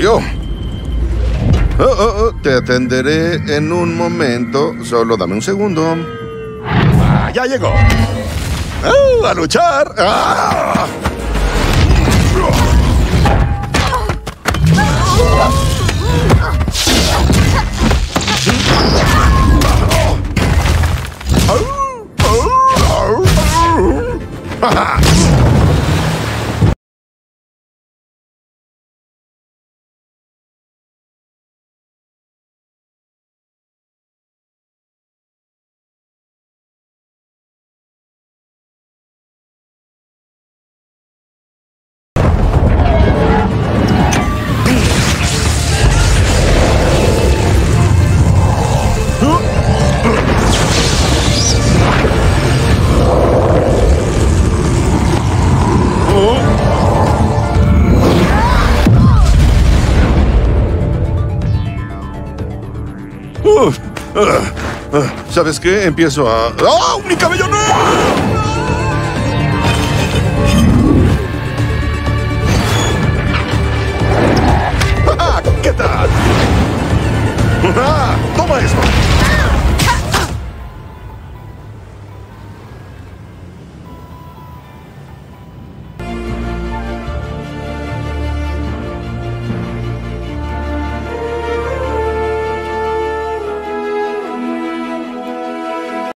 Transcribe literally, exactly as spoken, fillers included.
ocurrió? Oh, oh, oh, te atenderé en un momento. Solo dame un segundo. Ah, ya llegó. ¡Oh, ¡a luchar! ¡Ah! Uf, uh, uh, ¿sabes qué? Empiezo a... ¡Oh, mi cabello no!